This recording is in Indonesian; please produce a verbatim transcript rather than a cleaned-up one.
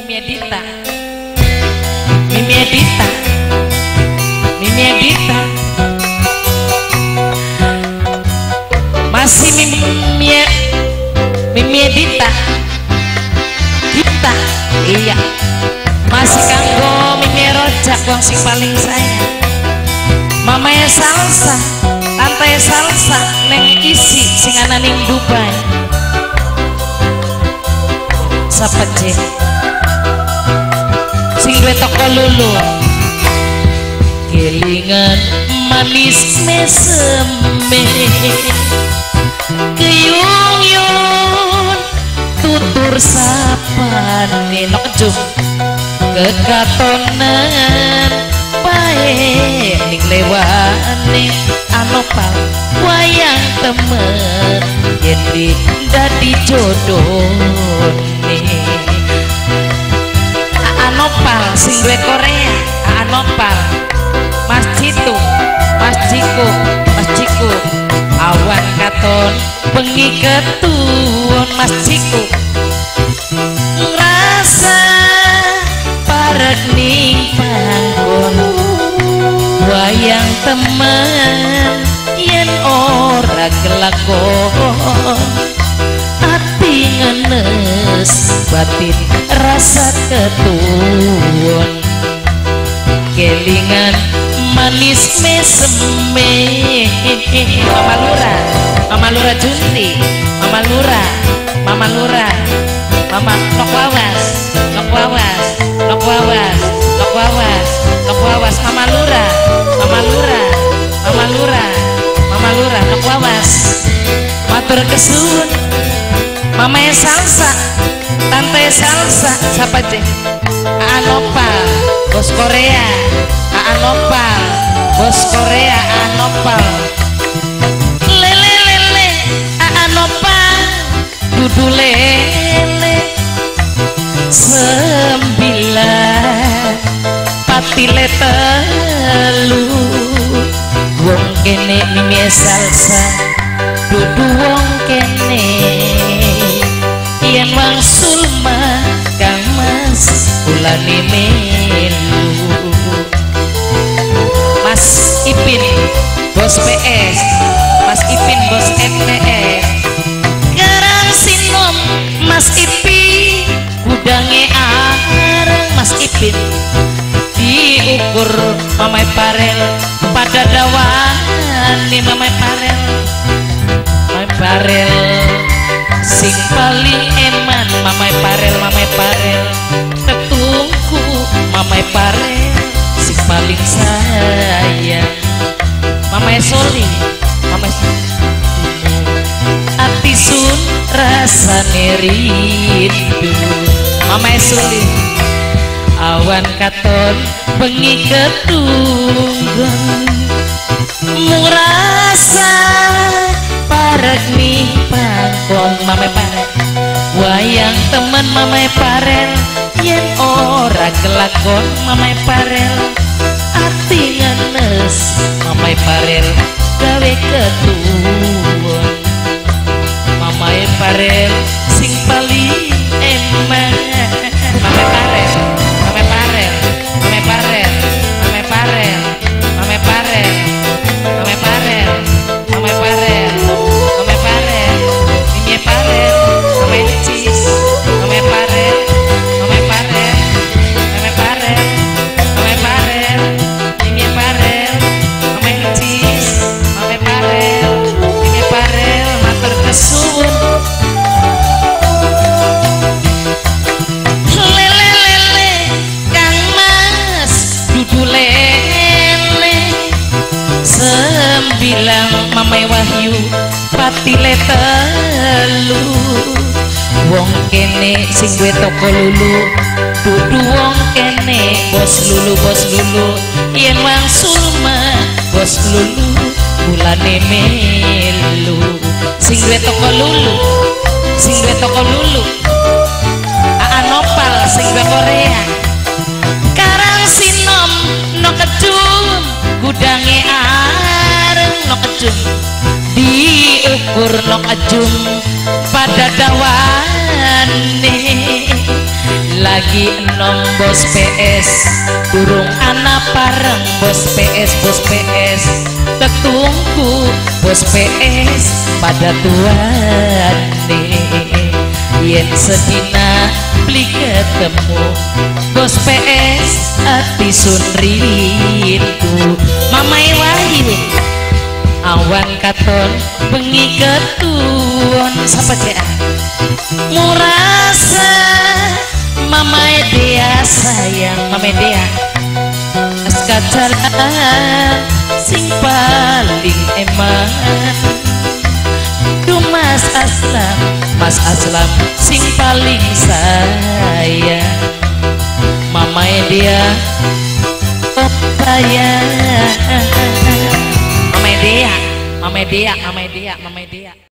Mimi Edita, Mimi Edita, Mimi Edita, masih Mimi Mimi Edita, kita, iya, masih kanggo Mimi Rojak wong sing paling sayang. Mamanya salsa, tante salsa, neng isi sing ana ning Dubai. Sapa je? Sing duwe toko lulu. Kelingan manis meseme, keyung-yung tutur sapane nok juk kekatonan bae ning lewane anopal wayang temen yen di dadi jodone. Anopal sing duwe Korea, Anopal, Mas Citu, Mas Ciku, Mas Ciku, awan katon bengi ketuwon Mas Ciku. Ngrasa parek ning panggon wayang temen yen ora kelakon ati ngenes batin rasa ketuwon. Kelingan manis meseme Mama Lura, Mama Lura Junti, Mama Lura, Mama Lura, Mama nok wawas, nok wawas, nok wawas, nok wawas, nok wawas, Mama Lura, Mama Lura, Mama Lura, Mama Lura, nok wawas. Matur kesuwun, Mama salsa, tante salsa, siapa je? Anopal, bos Korea, Anopal, bos Korea, Anopal. Lele lele, Anopal, dudu lele. Sembilan pati telu, wong kene Mimi salsa, dudu wong kene. Yen wangsul mah Kang Mas ulane melu. Mas Ipin bos P S, Mas Ipin bos M T S. Garang sinom Mas Ipin, gudange areng Mas Ipin. Diukur Mamai Parel pada dawan nih Mamai Parel, Mamai Parel sing paling eman Mamai Parel, Mamai Parel tetungku Mamai Parel sing paling sayang. Mamai Soli, Mamai ati sun rasane rindu. Mamai Soli awan katon bengi ketunggon murasa parek nih pangkon Mamai Parel wayang temen Mamai Parel yen ora kelakon Mamai Parel ati ngenes Mamai Parel gawe ketuwon. Mamai Parel sing paling eman Mamai Parel, Mamai Parel, Mamai Parel, Mamai Parel, Mamai Parel, Mamai Parel, Mamai Parel, Mamai Parel, Mimi Parel, Mamai Cis, Mamai Parel, Mamai Parel, Mamai Parel, Mamai Parel, Mimi Parel, Mamai Cis, Mamai Parel, Mimi Parel, matur kesuwun. Sembilang Mamai Wahyu pati telu, wong kene sing duwe toko lulu, dudu wong kene bos lulu, bos lulu. Yen wangsul mah bos lulu bulane melu. Sing duwe toko lulu, sing duwe toko lulu Anopal sing duwe Korea. Karang sinom no kedum gudange areng no kedum diukur no kejum pada dawane lagi enom bos P S durung anak pareng bos P S bos P S tetungku bos P S pada tuane yen sedina beli ketemu bos P S hati sun rindu Mamai Wahyu awan katon bengi ketuon sapa cek murasa Mamai Dea sayang Mamai Dea kacalan sing paling eman du Mas Aslam Mas Aslam sing paling sayang Mamai Dea oh sayang Mamai Dea Mamai Dea Mamai Dea Mamai Dea